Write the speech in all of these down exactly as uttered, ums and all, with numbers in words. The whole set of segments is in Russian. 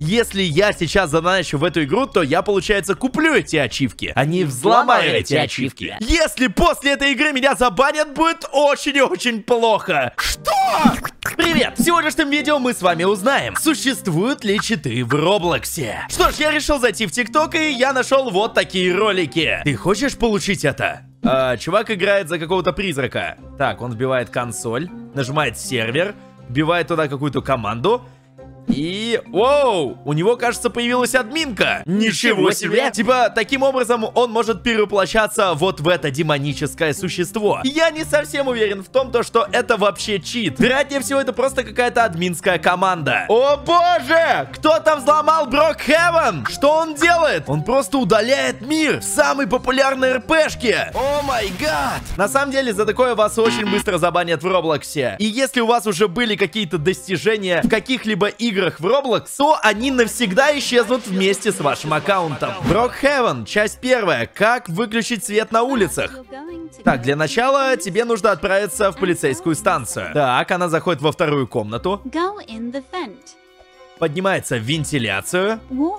Если я сейчас задоначу в эту игру, то я, получается, куплю эти ачивки. Они взломают эти ачивки. Если после этой игры меня забанят, будет очень и очень плохо. Что? Привет! В сегодняшнем видео мы с вами узнаем, существуют ли читы в Роблоксе. Что ж, я решил зайти в ТикТок, и я нашел вот такие ролики. Ты хочешь получить это? А, чувак играет за какого-то призрака. Так, он вбивает консоль, нажимает сервер, вбивает туда какую-то команду. И... Воу! У него, кажется, появилась админка. Ничего себе! Типа, таким образом он может перевоплощаться вот в это демоническое существо. Я не совсем уверен в том, то, что это вообще чит. Вероятнее всего, это просто какая-то админская команда. О боже! Кто там взломал Брокхевен? Что он делает? Он просто удаляет мир в самой популярной РПшке. О май гад! На самом деле, за такое вас очень быстро забанят в Роблоксе. И если у вас уже были какие-то достижения в каких-либо играх, играх в Roblox, то они навсегда исчезнут вместе с вашим аккаунтом. Брокхевен, часть первая. Как выключить свет на улицах? Так, для начала тебе нужно отправиться в полицейскую станцию. Так, она заходит во вторую комнату. Поднимается в вентиляцию.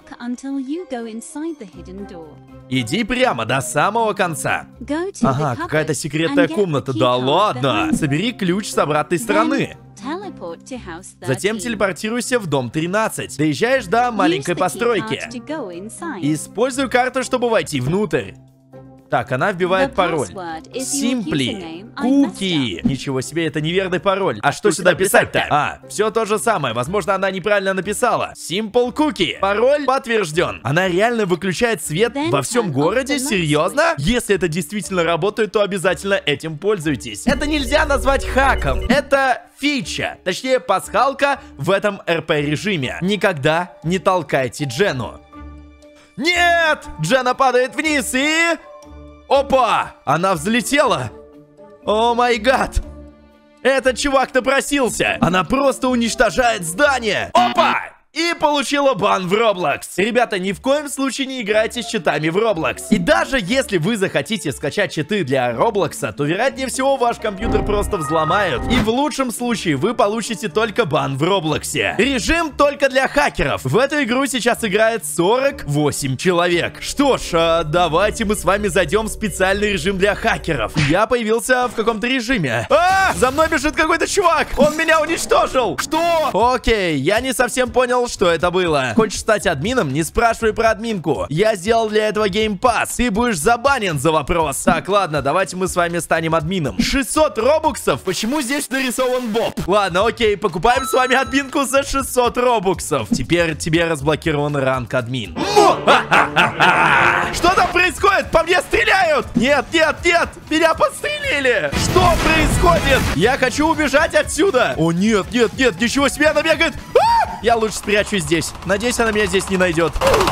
Иди прямо до самого конца. Ага, какая-то секретная комната. Да ладно. Собери ключ с обратной стороны. Затем телепортируйся в дом тринадцать. Доезжаешь до маленькой постройки. Используй карту, чтобы войти внутрь. Так, она вбивает пароль. Симпли. Куки. Ничего себе, это неверный пароль. А что сюда писать-то? А, все то же самое. Возможно, она неправильно написала. Simple Cookie. Пароль подтвержден. Она реально выключает свет во всем городе? Серьезно? Если это действительно работает, то обязательно этим пользуйтесь. Это нельзя назвать хаком. Это фича. Точнее, пасхалка в этом РП-режиме. Никогда не толкайте Джену. Нет! Джена падает вниз и... Опа! Она взлетела! О май гад! Этот чувак напросился! Она просто уничтожает здание! Опа! И получила бан в Roblox. Ребята, ни в коем случае не играйте с читами в Roblox. И даже если вы захотите скачать читы для Roblox, то вероятнее всего ваш компьютер просто взломают. И в лучшем случае вы получите только бан в Roblox. Режим только для хакеров. В эту игру сейчас играет сорок восемь человек. Что ж, а давайте мы с вами зайдем в специальный режим для хакеров. Я появился в каком-то режиме. А! За мной бежит какой-то чувак! Он меня уничтожил! Что? Окей, я не совсем понял, что это было. Хочешь стать админом? Не спрашивай про админку. Я сделал для этого геймпасс. Ты будешь забанен за вопрос. Так, ладно, давайте мы с вами станем админом. шестьсот робуксов? Почему здесь нарисован Боб? Ладно, окей, покупаем с вами админку за шестьсот робуксов. Теперь тебе разблокирован ранг админ. Что там происходит? По мне стреляют! Нет, нет, нет! Меня подстрелили! Что происходит? Я хочу убежать отсюда! О, нет, нет, нет, ничего себе, она бегает! Я лучше спрячусь здесь. Надеюсь, она меня здесь не найдет.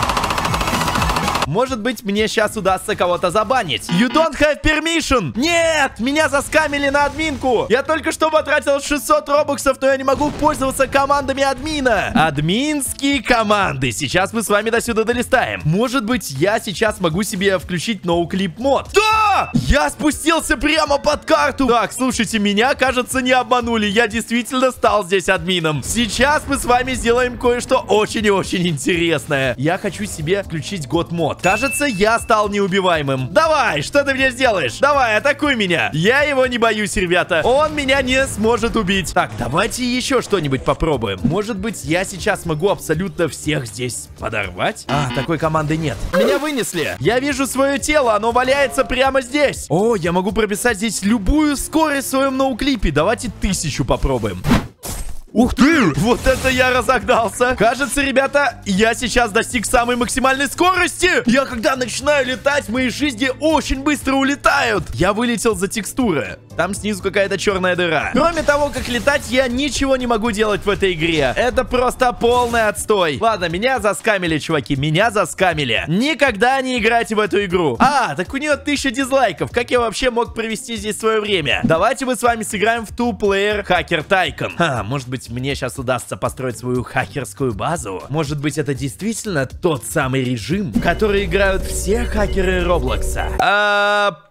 Может быть, мне сейчас удастся кого-то забанить. You don't have permission. Нет, меня заскамили на админку. Я только что потратил шестьсот робоксов, но я не могу пользоваться командами админа. Админские команды. Сейчас мы с вами до сюда долистаем. Может быть, я сейчас могу себе включить ноуклип мод. Да! Я спустился прямо под карту. Так, слушайте, меня, кажется, не обманули. Я действительно стал здесь админом. Сейчас мы с вами сделаем кое-что очень и очень интересное. Я хочу себе включить год мод. Кажется, я стал неубиваемым. Давай, что ты мне сделаешь? Давай, атакуй меня. Я его не боюсь, ребята. Он меня не сможет убить. Так, давайте еще что-нибудь попробуем. Может быть, я сейчас могу абсолютно всех здесь подорвать? А, такой команды нет. Меня вынесли. Я вижу свое тело, оно валяется прямо здесь. О, я могу прописать здесь любую скорость в своем ноуклипе. Давайте тысячу попробуем. Ух ты! Вот это я разогнался! Кажется, ребята, я сейчас достиг самой максимальной скорости! Я когда начинаю летать, мои жизни очень быстро улетают! Я вылетел за текстуры. Там снизу какая-то черная дыра. Кроме того, как летать, я ничего не могу делать в этой игре. Это просто полный отстой. Ладно, меня заскамили, чуваки. Меня заскамили. Никогда не играйте в эту игру. А, так у нее тысяча дизлайков. Как я вообще мог провести здесь свое время? Давайте мы с вами сыграем в two-player Hacker Tycoon. Ха, может быть, мне сейчас удастся построить свою хакерскую базу. Может быть, это действительно тот самый режим, в который играют все хакеры Роблокса. А,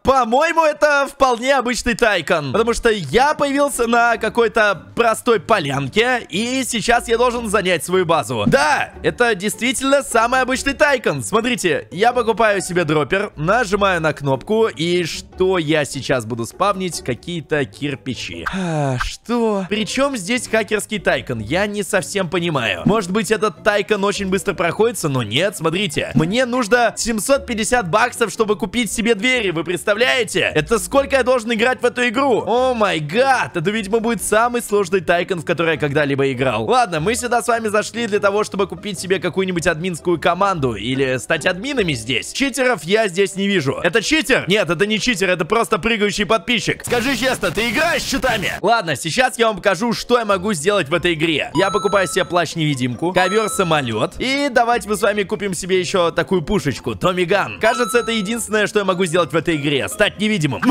По-моему, это вполне обычный Тайкон. Потому что я появился на какой-то простой полянке, и сейчас я должен занять свою базу. Да, это действительно самый обычный Тайкон. Смотрите, я покупаю себе дроппер, нажимаю на кнопку, и что я сейчас буду спавнить? Какие-то кирпичи. А, что? Причем здесь хакерский Тайкон? Я не совсем понимаю. Может быть, этот Тайкон очень быстро проходится, но нет, смотрите. Мне нужно семьсот пятьдесят баксов, чтобы купить себе двери, вы представляете? Это сколько я должен играть в эту игру? О май гад, это, видимо, будет самый сложный Тайкон, в который я когда-либо играл. Ладно, мы сюда с вами зашли для того, чтобы купить себе какую-нибудь админскую команду или стать админами здесь. Читеров я здесь не вижу. Это читер? Нет, это не читер, это просто прыгающий подписчик. Скажи честно, ты играешь с читами? Ладно, сейчас я вам покажу, что я могу сделать в этой игре. Я покупаю себе плащ-невидимку, ковер-самолет, и давайте мы с вами купим себе еще такую пушечку, Томми Ган. Кажется, это единственное, что я могу сделать в этой игре. Стать невидимым.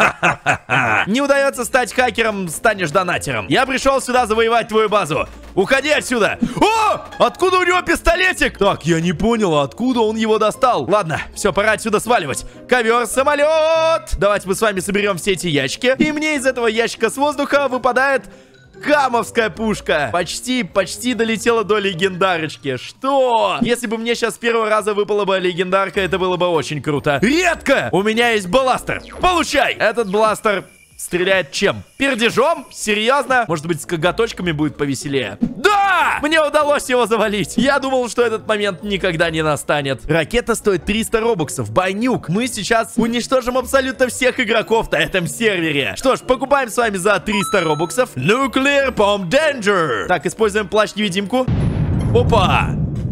Не удается стать хакером, станешь донатером. Я пришел сюда завоевать твою базу. Уходи отсюда. О! Откуда у него пистолетик? Так, я не понял, откуда он его достал. Ладно, все, пора отсюда сваливать. Ковер-самолет. Давайте мы с вами соберем все эти ящики. И мне из этого ящика с воздуха выпадает камовская пушка. Почти, почти долетела до легендарочки. Что? Если бы мне сейчас с первого раза выпала бы легендарка, это было бы очень круто. Редко! У меня есть бластер. Получай! Этот бластер стреляет чем? Пердежом? Серьезно? Может быть, с коготочками будет повеселее? Да! Мне удалось его завалить. Я думал, что этот момент никогда не настанет. Ракета стоит триста робоксов. Байнюк. Мы сейчас уничтожим абсолютно всех игроков на этом сервере. Что ж, покупаем с вами за триста робоксов Nuclear Bomb Danger. Так, используем плащ-невидимку. Опа!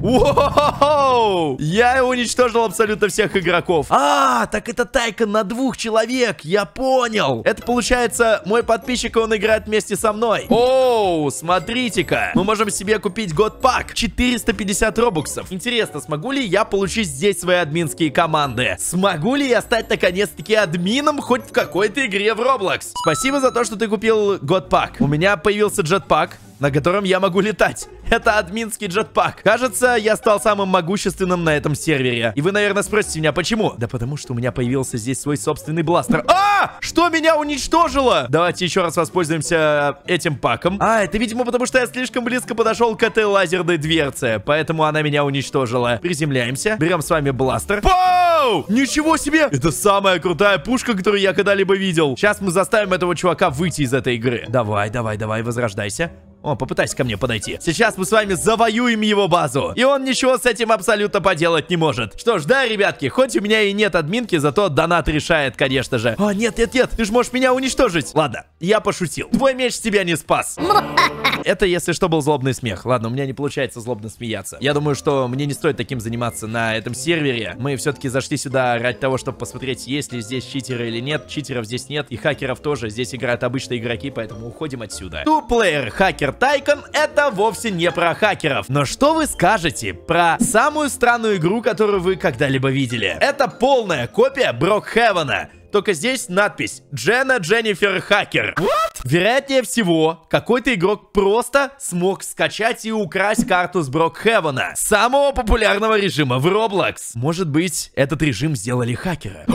Воу! Я уничтожил абсолютно всех игроков. А, так это Тайкон на двух человек. Я понял. Это получается, мой подписчик, он играет вместе со мной. Оу, смотрите-ка. Мы можем себе купить God Pack. четыреста пятьдесят робоксов. Интересно, смогу ли я получить здесь свои админские команды? Смогу ли я стать наконец-таки админом хоть в какой-то игре в Roblox? Спасибо за то, что ты купил God Pack. У меня появился джетпак, на котором я могу летать. Это админский джетпак. Кажется, я стал самым могущественным на этом сервере. И вы, наверное, спросите меня, почему? Да потому что у меня появился здесь свой собственный бластер. А! Что меня уничтожило? Давайте еще раз воспользуемся этим паком. А, это, видимо, потому что я слишком близко подошел к этой лазерной дверце. Поэтому она меня уничтожила. Приземляемся. Берем с вами бластер. Пау! Ничего себе! Это самая крутая пушка, которую я когда-либо видел. Сейчас мы заставим этого чувака выйти из этой игры. Давай, давай, давай, возрождайся. О, попытайся ко мне подойти. Сейчас мы с вами завоюем его базу. И он ничего с этим абсолютно поделать не может. Что ж, да, ребятки, хоть у меня и нет админки, зато донат решает, конечно же. О, нет, нет, нет, ты же можешь меня уничтожить. Ладно, я пошутил. Твой меч тебя не спас. Это, если что, был злобный смех. Ладно, у меня не получается злобно смеяться. Я думаю, что мне не стоит таким заниматься на этом сервере. Мы все-таки зашли сюда ради того, чтобы посмотреть, есть ли здесь читеры или нет. Читеров здесь нет, и хакеров тоже. Здесь играют обычные игроки, поэтому уходим отсюда. Two-player хакер Тайкон — это вовсе не про хакеров. Но что вы скажете про самую странную игру, которую вы когда-либо видели? Это полная копия Брокхевена. Только здесь надпись Дженна Дженнифер Хакер. What? Вероятнее всего, какой-то игрок просто смог скачать и украсть карту с Брокхевена, самого популярного режима в Roblox. Может быть, этот режим сделали хакеры.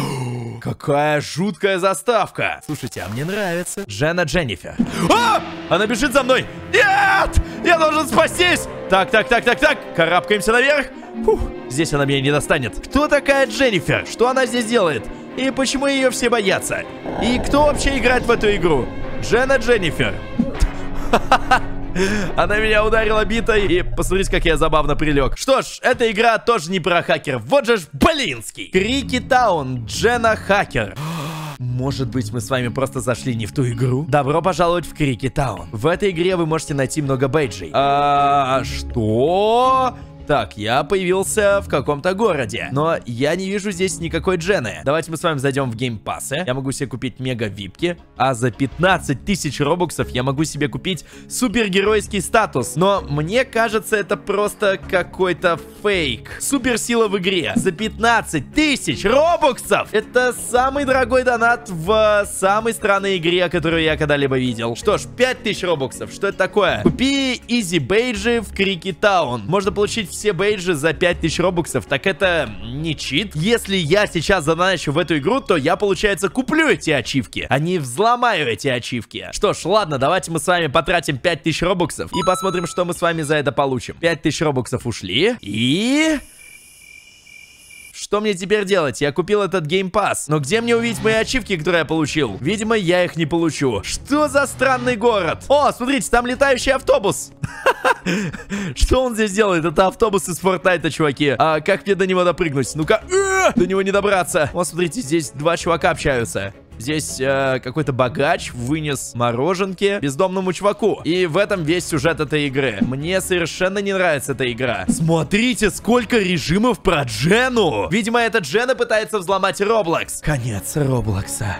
Какая жуткая заставка. Слушайте, а мне нравится. Дженна Дженнифер. А! Она бежит за мной. Нет! Я должен спастись. Так, так, так, так, так. Карабкаемся наверх. Фух, здесь она меня не достанет. Кто такая Дженнифер? Что она здесь делает? И почему ее все боятся? И кто вообще играет в эту игру? Дженна Дженнифер. Она меня ударила битой. И посмотрите, как я забавно прилег. Что ж, эта игра тоже не про хакеров. Вот же ж Блинский. Крики Таун. Дженна Хакер. Может быть, мы с вами просто зашли не в ту игру? Добро пожаловать в Крики Таун. В этой игре вы можете найти много бейджей. А что? Так, я появился в каком-то городе, но я не вижу здесь никакой Джены. Давайте мы с вами зайдем в геймпассы. Я могу себе купить мега-випки, а за пятнадцать тысяч робоксов я могу себе купить супергеройский статус. Но мне кажется, это просто какой-то фейк. Суперсила в игре. За пятнадцать тысяч робоксов! Это самый дорогой донат в самой странной игре, которую я когда-либо видел. Что ж, пять тысяч робоксов. Что это такое? Купи изи бейджи в Крики Таун. Можно получить все все бейджи за пять тысяч робоксов, так это не чит. Если я сейчас задоначу в эту игру, то я, получается, куплю эти ачивки, а не взломаю эти ачивки. Что ж, ладно, давайте мы с вами потратим пять тысяч робоксов и посмотрим, что мы с вами за это получим. пять тысяч робоксов ушли. И... Что мне теперь делать? Я купил этот геймпасс. Но где мне увидеть мои ачивки, которые я получил? Видимо, я их не получу. Что за странный город? О, смотрите, там летающий автобус. Что он здесь делает? Это автобус из Фортнайта, чуваки. А как мне до него допрыгнуть? Ну-ка, до него не добраться. О, смотрите, здесь два чувака общаются. Здесь э, какой-то богач вынес мороженки бездомному чуваку. И в этом весь сюжет этой игры. Мне совершенно не нравится эта игра. Смотрите, сколько режимов про Джену. Видимо, эта Джена пытается взломать Роблокс. Конец Роблокса.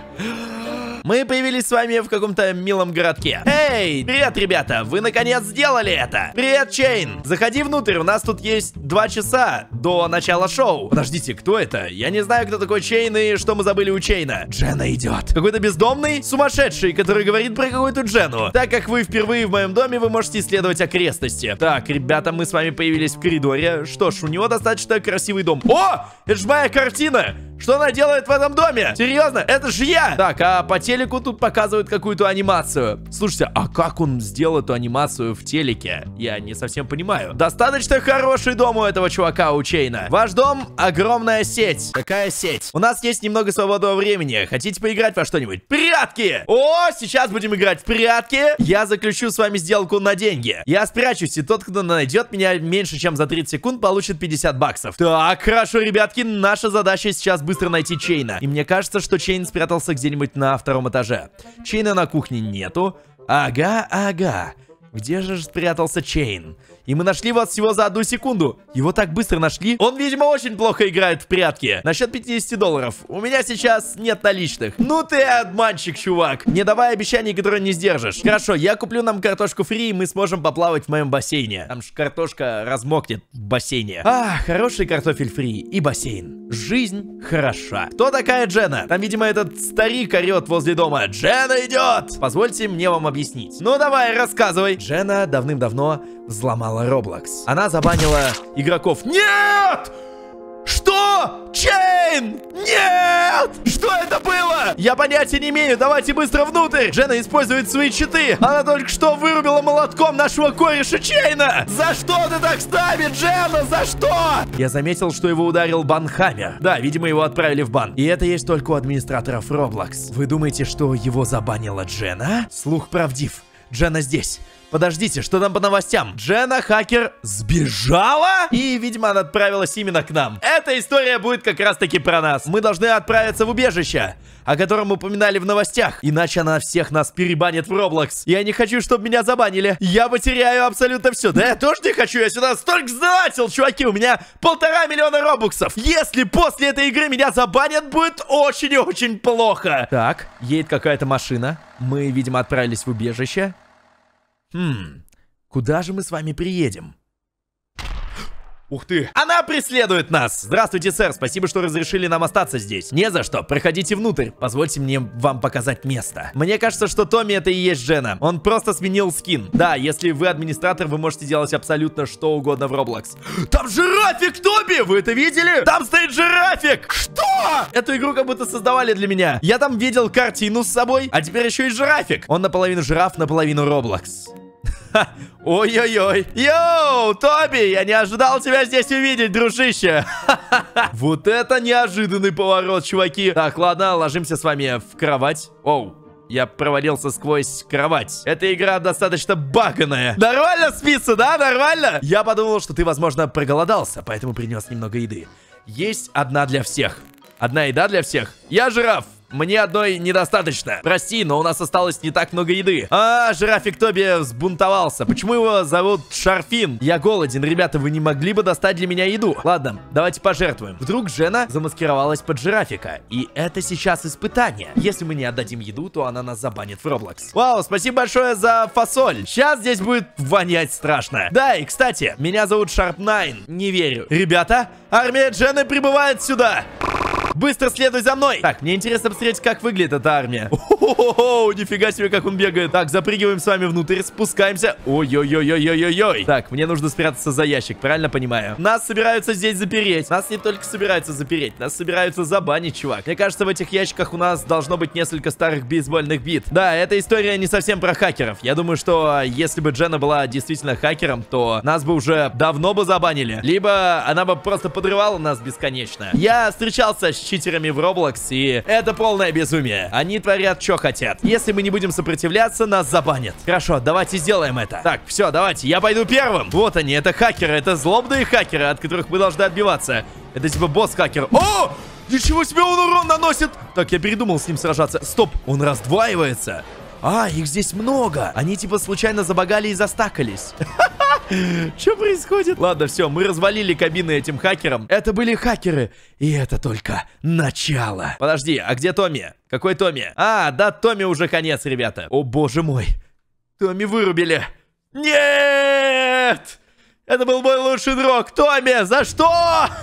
Мы появились с вами в каком-то милом городке. Эй, привет, ребята, вы наконец сделали это. Привет, Чейн. Заходи внутрь, у нас тут есть два часа до начала шоу. Подождите, кто это? Я не знаю, кто такой Чейн и что мы забыли у Чейна. Джена идет. Какой-то бездомный, сумасшедший, который говорит про какую-то Джену. Так как вы впервые в моем доме, вы можете исследовать окрестности. Так, ребята, мы с вами появились в коридоре. Что ж, у него достаточно красивый дом. О, это же моя картина. Что она делает в этом доме? Серьезно? Это же я! Так, а по телеку тут показывают какую-то анимацию. Слушайте, а как он сделал эту анимацию в телеке? Я не совсем понимаю. Достаточно хороший дом у этого чувака, у Чейна. Ваш дом — огромная сеть. Какая сеть? У нас есть немного свободного времени. Хотите поиграть во что-нибудь? Прятки! О, сейчас будем играть в прятки. Я заключу с вами сделку на деньги. Я спрячусь, и тот, кто найдет меня меньше, чем за тридцать секунд, получит пятьдесят баксов. Так, хорошо, ребятки, наша задача сейчас быстро найти Чейна. И мне кажется, что Чейн спрятался где-нибудь на втором этаже. Чейна на кухне нету. Ага, ага. Где же спрятался Чейн? И мы нашли вас всего за одну секунду. Его так быстро нашли. Он, видимо, очень плохо играет в прятки. На счет пятьдесят долларов. У меня сейчас нет наличных. Ну ты обманщик, чувак. Не давай обещаний, которые не сдержишь. Хорошо, я куплю нам картошку фри, и мы сможем поплавать в моем бассейне. Там же картошка размокнет в бассейне. А, хороший картофель фри и бассейн. Жизнь хороша. Кто такая Джена? Там, видимо, этот старик орет возле дома. Джена идет! Позвольте мне вам объяснить. Ну давай, рассказывай. Джена давным-давно взломала Роблокс. Она забанила игроков. Нет! Что? Чейн! Нет! Что это было? Я понятия не имею. Давайте быстро внутрь. Джена использует свои читы. Она только что вырубила молотком нашего кореша Чейна. За что ты так ставишь, Джена? За что? Я заметил, что его ударил банхаммер. Да, видимо, его отправили в бан. И это есть только у администраторов Роблокс. Вы думаете, что его забанила Джена? Слух правдив. Джена здесь. Подождите, что там по новостям? Джена хакер сбежала? И, видимо, она отправилась именно к нам. Эта история будет как раз-таки про нас. Мы должны отправиться в убежище, о котором упоминали в новостях. Иначе она всех нас перебанит в Роблокс. Я не хочу, чтобы меня забанили. Я потеряю абсолютно все. Да я тоже не хочу. Я сюда столько сдонатил, чуваки. У меня полтора миллиона робоксов. Если после этой игры меня забанят, будет очень и очень плохо. Так, едет какая-то машина. Мы, видимо, отправились в убежище. Хм, куда же мы с вами приедем? Ух ты! Она преследует нас! Здравствуйте, сэр, спасибо, что разрешили нам остаться здесь. Не за что, проходите внутрь. Позвольте мне вам показать место. Мне кажется, что Томми это и есть Джена. Он просто сменил скин. Да, если вы администратор, вы можете делать абсолютно что угодно в Роблокс. Там жирафик, Томми! Вы это видели? Там стоит жирафик! Что? Эту игру как будто создавали для меня. Я там видел картину с собой, а теперь еще и жирафик. Он наполовину жираф, наполовину Роблокс. Ой-ой-ой. Йоу, Тоби, я не ожидал тебя здесь увидеть, дружище. Вот это неожиданный поворот, чуваки. Так, ладно, ложимся с вами в кровать. Оу, я провалился сквозь кровать. Эта игра достаточно баганая. Нормально спится, да? Нормально? Я подумал, что ты, возможно, проголодался, поэтому принес немного еды. Есть одна для всех. Одна еда для всех. Я жираф. Мне одной недостаточно. Прости, но у нас осталось не так много еды. А, жирафик Тоби взбунтовался. Почему его зовут Шарфин? Я голоден. Ребята, вы не могли бы достать для меня еду? Ладно, давайте пожертвуем. Вдруг Джена замаскировалась под жирафика. И это сейчас испытание. Если мы не отдадим еду, то она нас забанит в Роблокс. Вау, спасибо большое за фасоль. Сейчас здесь будет вонять страшно. Да, и кстати, меня зовут Шарп Найн. Не верю. Ребята, армия Джены прибывает сюда. Быстро следуй за мной. Так, мне интересно посмотреть, как выглядит эта армия. О-хо-хо, О, нифига себе, как он бегает. Так, запрыгиваем с вами внутрь, спускаемся. Ой-ой-ой-ой-ой-ой-ой. Так, мне нужно спрятаться за ящик, правильно понимаю? Нас собираются здесь запереть. Нас не только собираются запереть, нас собираются забанить, чувак. Мне кажется, в этих ящиках у нас должно быть несколько старых бейсбольных бит. Да, эта история не совсем про хакеров. Я думаю, что если бы Дженна была действительно хакером, то нас бы уже давно бы забанили. Либо она бы просто подрывала нас бесконечно. Я встречался с читерами в Roblox, и это полное безумие. Они творят, что хотят. Если мы не будем сопротивляться, нас забанят. Хорошо, давайте сделаем это. Так, все, давайте, я пойду первым. Вот они, это хакеры, это злобные хакеры, от которых мы должны отбиваться. Это типа босс-хакер. О! Ничего себе, он урон наносит! Так, я передумал с ним сражаться. Стоп, он раздваивается. А, их здесь много. Они типа случайно забагали и застакались. Что происходит? Ладно, все, мы развалили кабины этим хакерам. Это были хакеры, и это только начало. Подожди, а где Томми? Какой Томми? А, да, Томми уже конец, ребята. О, боже мой. Томми вырубили. Нет! Это был мой лучший друг. Томми, за что?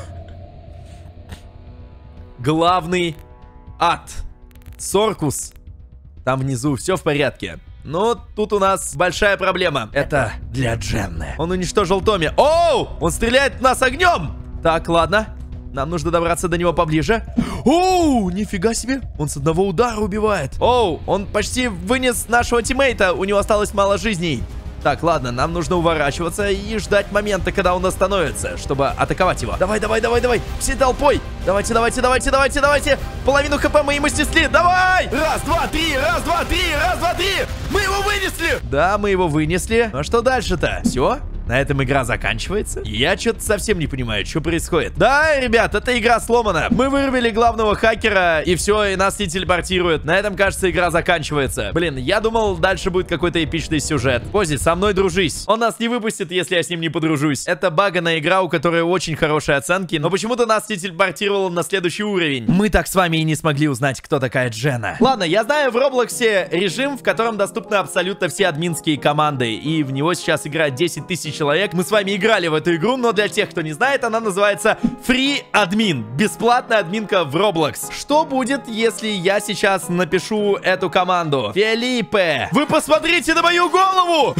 Главный ад. Соркус. Там внизу все в порядке. Но тут у нас большая проблема. Это для Дженны. Он уничтожил Томми. Оу! Он стреляет в нас огнем! Так, ладно. Нам нужно добраться до него поближе. Оу! Нифига себе! Он с одного удара убивает. Оу! Он почти вынес нашего тиммейта. У него осталось мало жизней. Так, ладно, нам нужно уворачиваться и ждать момента, когда он остановится, чтобы атаковать его. Давай, давай, давай, давай, всей толпой. Давайте, давайте, давайте, давайте, давайте. Половину хп мы ему снесли. Давай! Раз, два, три, раз, два, три, раз, два, три. Мы его вынесли. Да, мы его вынесли. Ну а что дальше-то? Все? На этом игра заканчивается? Я что-то совсем не понимаю, что происходит. Да, ребят, эта игра сломана. Мы вырвали главного хакера, и все, и нас не телепортируют. На этом, кажется, игра заканчивается. Блин, я думал, дальше будет какой-то эпичный сюжет. Пози, со мной дружись. Он нас не выпустит, если я с ним не подружусь. Это баганая игра, у которой очень хорошие оценки, но почему-то нас не телепортировало на следующий уровень. Мы так с вами и не смогли узнать, кто такая Дженна. Ладно, я знаю в Роблоксе режим, в котором доступны абсолютно все админские команды, и в него сейчас играет десять тысяч человек. Мы с вами играли в эту игру, но для тех, кто не знает, она называется Free Admin. Бесплатная админка в Roblox. Что будет, если я сейчас напишу эту команду? Филиппе, вы посмотрите на мою голову!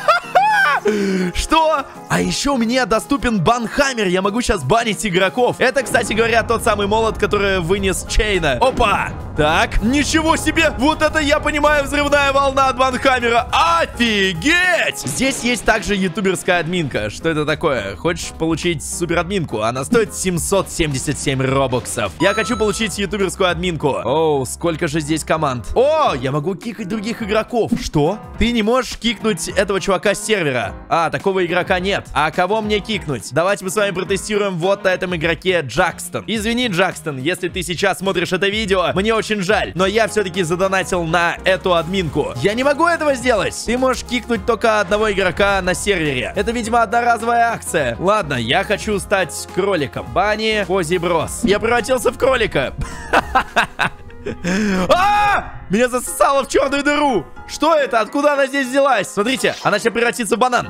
Что? А еще мне доступен банхаммер. Я могу сейчас банить игроков. Это, кстати говоря, тот самый молот, который вынес Чейна. Опа! Так, ничего себе! Вот это, я понимаю, взрывная волна от банхаммера. Офигеть! Здесь есть также ютуберская админка. Что это такое? Хочешь получить супер админку? Она стоит семьсот семьдесят семь робоксов. Я хочу получить ютуберскую админку. Оу, сколько же здесь команд. О, я могу кикать других игроков. Что? Ты не можешь кикнуть этого чувака с сервера. А, такого игрока нет. А кого мне кикнуть? Давайте мы с вами протестируем вот на этом игроке Джакстон. Извини, Джакстон, если ты сейчас смотришь это видео, мне очень жаль, но я все-таки задонатил на эту админку. Я не могу этого сделать. Ты можешь кикнуть только одного игрока на сервере. Это, видимо, одноразовая акция. Ладно, я хочу стать кроликом. Банни, Пози Брос. Я превратился в кролика. А! Меня засосало в черную дыру. Что это? Откуда она здесь взялась? Смотрите, она сейчас превратится в банан.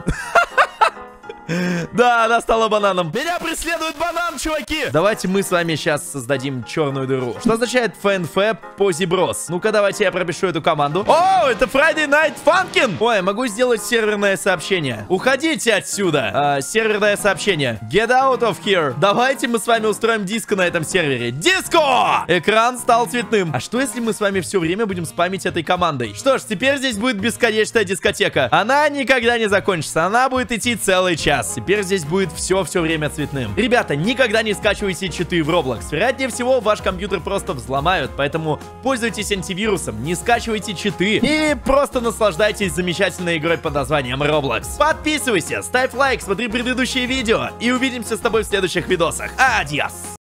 Да, она стала бананом. Меня преследует банан, чуваки. Давайте мы с вами сейчас создадим черную дыру. Что означает эф эн эф Пози Брос? Ну-ка, давайте я пропишу эту команду. О, это Friday Night Funkin'. Ой, могу сделать серверное сообщение. Уходите отсюда. а, Серверное сообщение. Get out of here. Давайте мы с вами устроим диско на этом сервере. Диско! Экран стал цветным. А что, если мы с вами все время будем спамить этой командой? Что ж, теперь здесь будет бесконечная дискотека. Она никогда не закончится. Она будет идти целый час. Теперь здесь будет все все время цветным. Ребята, никогда не скачивайте читы в Roblox. Вероятнее всего, ваш компьютер просто взломают. Поэтому пользуйтесь антивирусом, не скачивайте читы и просто наслаждайтесь замечательной игрой под названием Roblox. Подписывайся, ставь лайк, смотри предыдущие видео и увидимся с тобой в следующих видосах. Адьос!